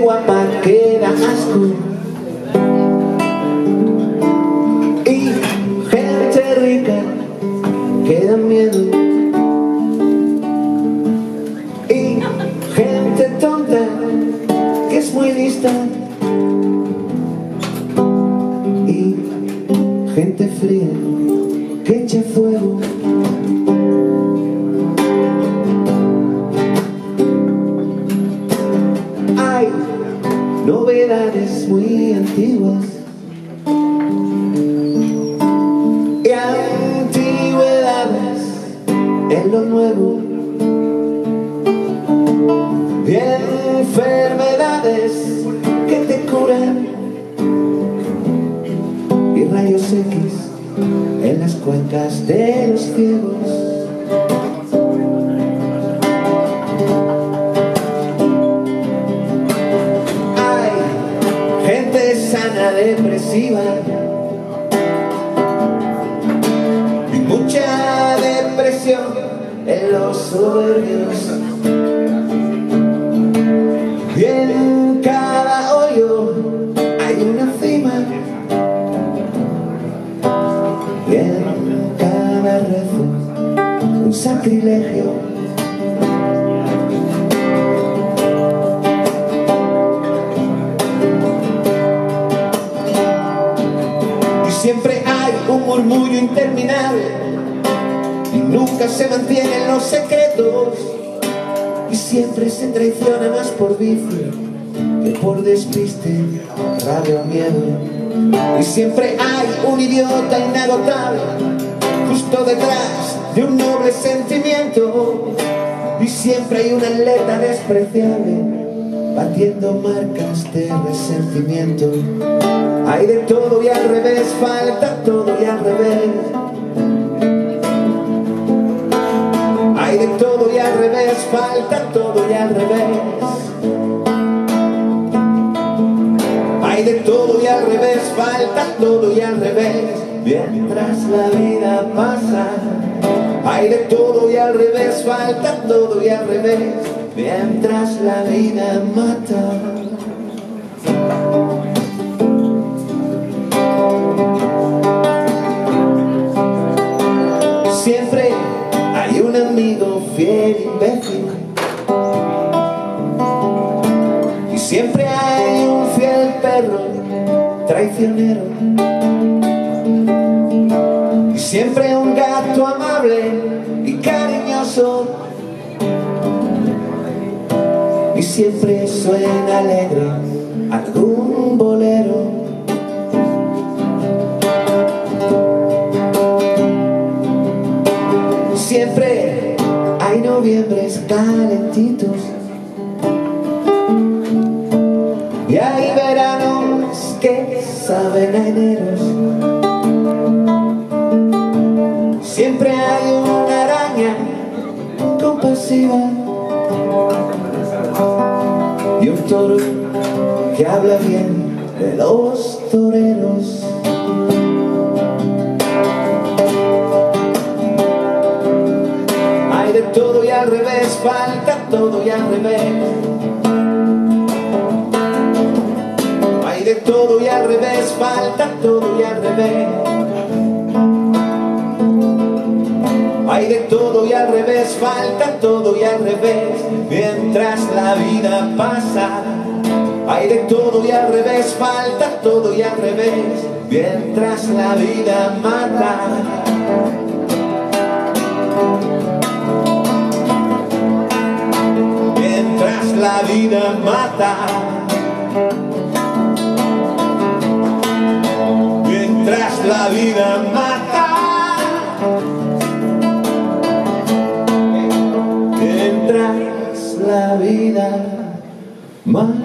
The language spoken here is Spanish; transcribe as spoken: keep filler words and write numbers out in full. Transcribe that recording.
guapa que da asco, y gente rica que da miedo, y gente tonta que es muy lista, y gente fría que echa fuego. Hay novedades muy antiguas y antigüedades en lo nuevo, y enfermedades que te curan, y rayos X en las cuencas de los ciegos. Hay gente sana depresiva y mucha depresión en los soberbios, y en cada hoyo hay una cima, y en cada rezo un sacrilegio. Y siempre hay un murmullo interminable y nunca se mantienen los secretos, y siempre se traiciona más por vicio que por despiste, rabia o miedo. Y siempre hay un idiota inagotable justo detrás de un noble sentimiento, y siempre hay un atleta despreciable batiendo marcas de resentimiento. Hay de todo y al revés, falta todo y al revés. Hay de todo y al revés, falta todo y al revés. Hay de todo y al revés, falta todo y al revés, mientras la vida pasa. Hay de todo y al revés, falta todo y al revés, mientras la vida mata. Siempre hay un amigo fiel imbécil, y siempre hay un fiel perro traicionero, y siempre un gato amable y cariñoso, y siempre suena alegre algún bolero. Siempre hay noviembres calentitos y hay veranos que saben a eneros. Siempre hay una araña compasiva y un toro que habla bien de los toreros. Hay de todo y al revés, falta todo y al revés. Hay de todo y al revés, falta todo y al revés. Hay de todo y al revés, falta todo y al revés, mientras la vida pasa. Hay de todo y al revés, falta todo y al revés, mientras la vida mata. Mientras la vida mata. Mientras la vida mata. Mientras la vida mata.